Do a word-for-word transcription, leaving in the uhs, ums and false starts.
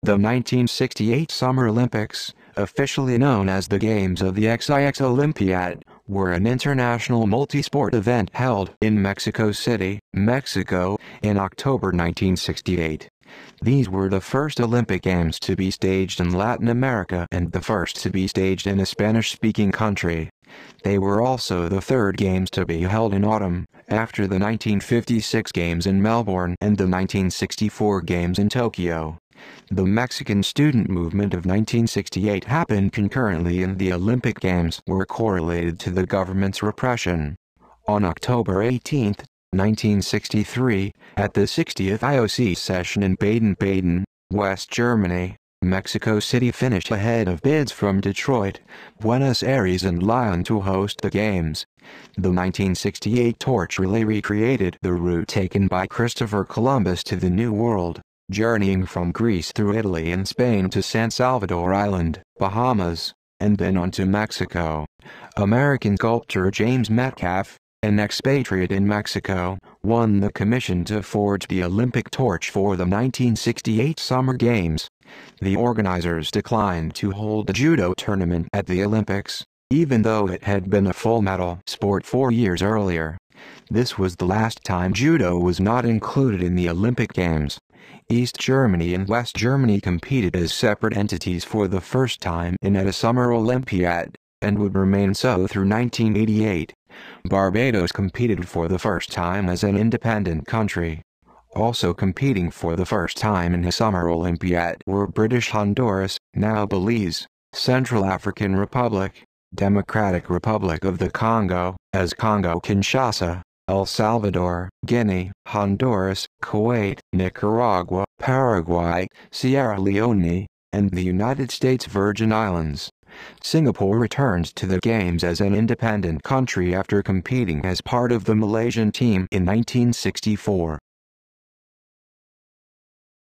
The nineteen sixty-eight Summer Olympics, officially known as the Games of the X I X Olympiad, were an international multi-sport event held in Mexico City, Mexico, in October nineteen sixty-eight. These were the first Olympic Games to be staged in Latin America and the first to be staged in a Spanish-speaking country. They were also the third Games to be held in autumn, after the nineteen fifty-six Games in Melbourne and the nineteen sixty-four Games in Tokyo. The Mexican student movement of nineteen sixty-eight happened concurrently, and the Olympic Games were correlated to the government's repression. On October eighteenth, nineteen sixty-three, at the sixtieth I O C session in Baden-Baden, West Germany, Mexico City finished ahead of bids from Detroit, Buenos Aires and Lyon to host the Games. The nineteen sixty-eight torch relay recreated the route taken by Christopher Columbus to the New World, journeying from Greece through Italy and Spain to San Salvador Island, Bahamas, and then on to Mexico. American sculptor James Metcalf, an expatriate in Mexico, won the commission to forge the Olympic torch for the nineteen sixty-eight Summer Games. The organizers declined to hold a judo tournament at the Olympics, even though it had been a full medal sport four years earlier. This was the last time judo was not included in the Olympic Games. East Germany and West Germany competed as separate entities for the first time in a Summer Olympiad, and would remain so through nineteen eighty-eight. Barbados competed for the first time as an independent country. Also competing for the first time in a Summer Olympiad were British Honduras, now Belize, Central African Republic, Democratic Republic of the Congo, as Congo-Kinshasa, El Salvador, Guinea, Honduras, Kuwait, Nicaragua, Paraguay, Sierra Leone, and the United States Virgin Islands. Singapore returned to the Games as an independent country after competing as part of the Malaysian team in nineteen sixty-four.